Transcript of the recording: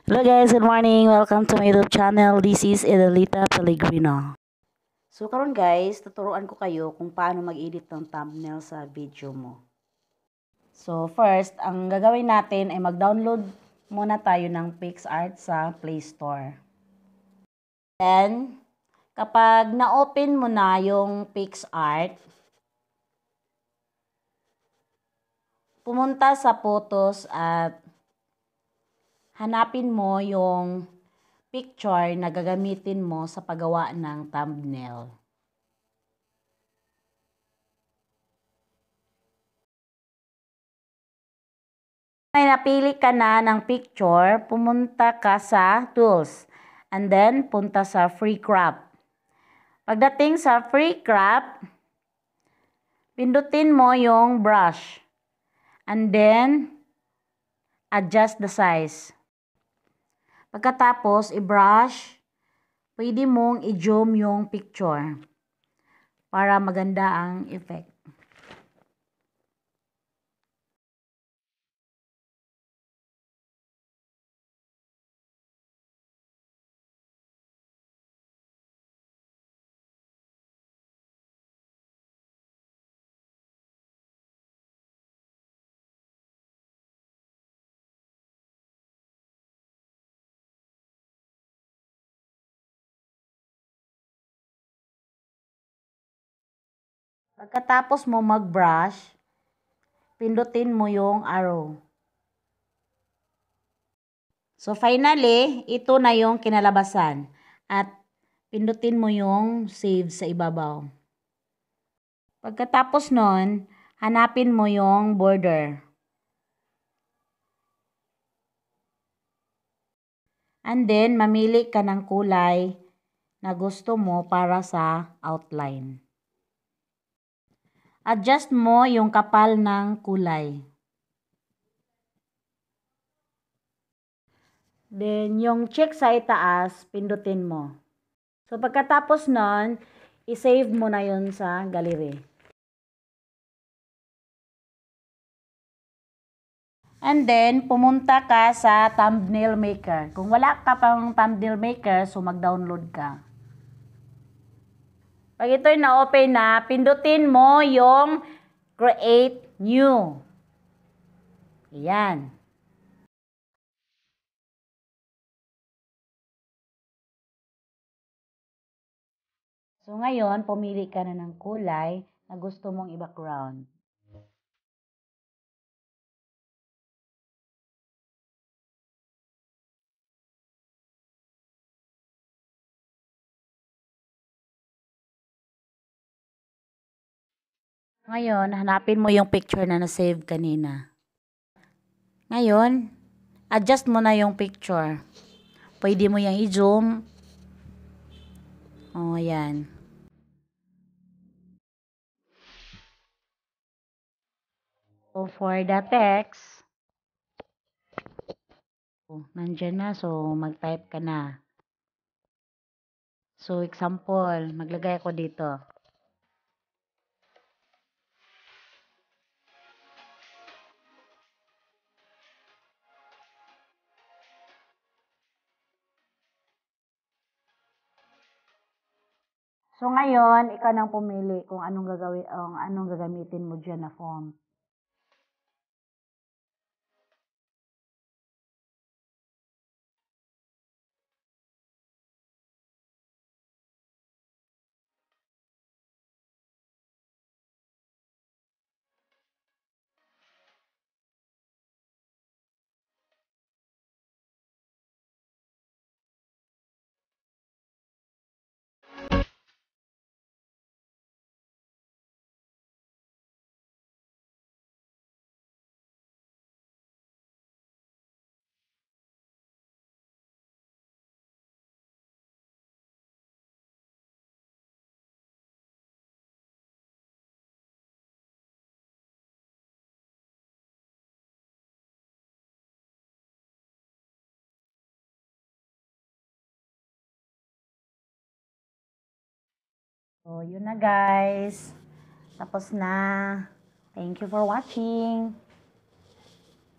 Hello guys, good morning. Welcome to my YouTube channel. This is Edelita Pellegrino. So karon guys, tuturuan ko kayo kung paano mag-edit ng thumbnail sa video mo. So first, ang gagawin natin ay mag-download muna tayo ng PixArt sa Play Store. Then, kapag na-open mo na yung PixArt, pumunta sa photos at hanapin mo yung picture na gagamitin mo sa paggawa ng thumbnail. May napili ka na ng picture, pumunta ka sa tools and then punta sa free crop. Pagdating sa free crop, pindutin mo yung brush and then adjust the size. Pagkatapos i-brush, pwede mong i-zoom yung picture para maganda ang effect. Pagkatapos mo mag-brush, pindutin mo yung arrow. So finally, ito na yung kinalabasan at pindutin mo yung save sa ibabaw. Pagkatapos nun, hanapin mo yung border. And then, mamili ka ng kulay na gusto mo para sa outline. Adjust mo yung kapal ng kulay. Then, yung check sa itaas, pindutin mo. So, pagkatapos nun, i-save mo na yun sa gallery. And then, pumunta ka sa thumbnail maker. Kung wala ka pang thumbnail maker, so mag-download ka. Pag ito'y na-open na, pindutin mo yung create new. Ayan. So ngayon, pumili ka na ng kulay na gusto mong i-background. Ngayon, hanapin mo yung picture na na-save kanina. Ngayon, adjust mo na yung picture. Pwede mo yung i-zoom. O, ayan. So, for the text, nandyan na. So, mag-type ka na. So, example, maglagay ako dito. So, ngayon, ikaw nang pumili kung anong gagamitin mo dyan na font. So, yun na guys. Tapos na. Thank you for watching.